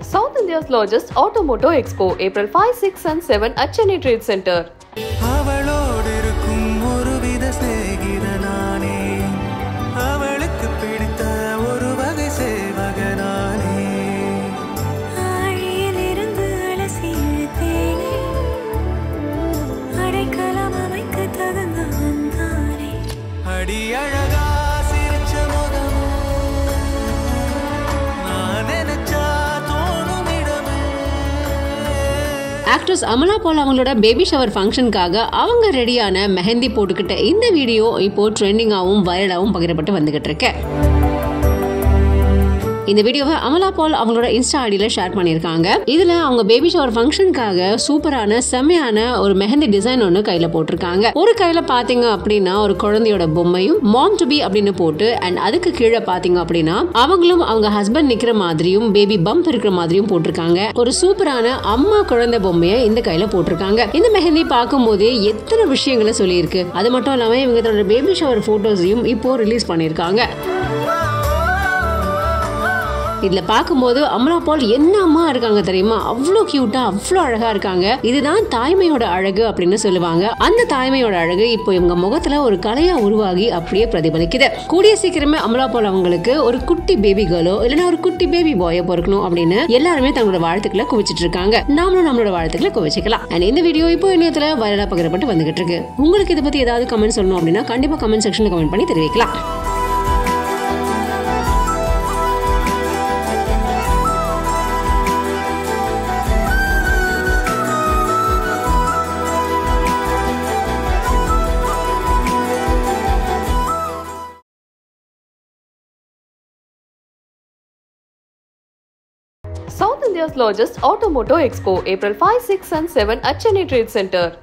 South India's largest automotive expo, April 5, 6 and 7 at Chennai Trade Center. Actress Amala அவங்களோட baby shower ஃபங்க்ஷனுக்காக அவங்க ரெடியான மெஹந்தி போட்டுக்கிட்ட இந்த video இப்போ ட்ரெண்டிங்காகவும் வைரலாகவும் பகிரப்பட்டு வந்துகிட்டு இருக்கு. இந்த வீடியோவை அமலா பால் அவங்களோட இன்ஸ்டா ஐடியில ஷேர் பண்ணியிருக்காங்க. இதுல அவங்க பேபி ஷவர் ஃபங்க்ஷனுக்காக சூப்பரான செம்மையான ஒரு மெஹந்தி டிசைன் ஒன்று கையில போட்டிருக்காங்க. ஒரு கையில பாத்தீங்க அப்படின்னா ஒரு குழந்தையோட பொம்மையும் மாம் டு பி அப்படின்னு போட்டு அண்ட் அதுக்கு கீழே பாத்தீங்க அப்படின்னா அவங்களும் அவங்க ஹஸ்பண்ட் நிக்கிற மாதிரியும் பேபி பம்ப் இருக்கிற மாதிரியும் போட்டிருக்காங்க. ஒரு சூப்பரான அம்மா குழந்தை பொம்மையை இந்த கையில போட்டிருக்காங்க. இந்த மெஹந்தி பார்க்கும் போதே எத்தனை விஷயங்களை சொல்லியிருக்கு. அது மட்டும் இல்லாம இவங்க தன்னோட பேபி ஷவர் போட்டோஸையும் இப்போ ரிலீஸ் பண்ணியிருக்காங்க. இதுல பார்க்கும்போது அமலா பால் என்ன அம்மா இருக்காங்க தெரியுமா, அவ்வளோ கியூட்டா அவ்வளோ அழகா இருக்காங்க. இதுதான் தாய்மையோட அழகு அப்படின்னு சொல்லுவாங்க. அந்த தாய்மையோட அழகு இப்போ இவங்க முகத்துல ஒரு கலையா உருவாகி அப்படியே பிரதிபலிக்குது. கூடிய சீக்கிரமே அமலா பால் அவங்களுக்கு ஒரு குட்டி பேபி கேர்ளோ இல்லைன்னா ஒரு குட்டி பேபி பாயோ பிறக்கணும் அப்படின்னு எல்லாருமே தங்களோட வாழ்த்துக்களை குவிச்சிட்டு இருக்காங்க. நாமளும் நம்மளோட வாழ்த்துக்களை குவிச்சிக்கலாம். அண்ட் இந்த வீடியோ இப்போ இணையத்துல வைரலா பகிரப்பட்டு வந்துகிட்டு இருக்கு. உங்களுக்கு இதை பத்தி ஏதாவது கமெண்ட் சொல்லணும் அப்படின்னா கண்டிப்பா கமெண்ட் செக்ஷன்ல கமெண்ட் பண்ணி தெரிவிக்கலாம். South India's largest automotive expo, April 5, 6 and 7 at Chennai Trade Center.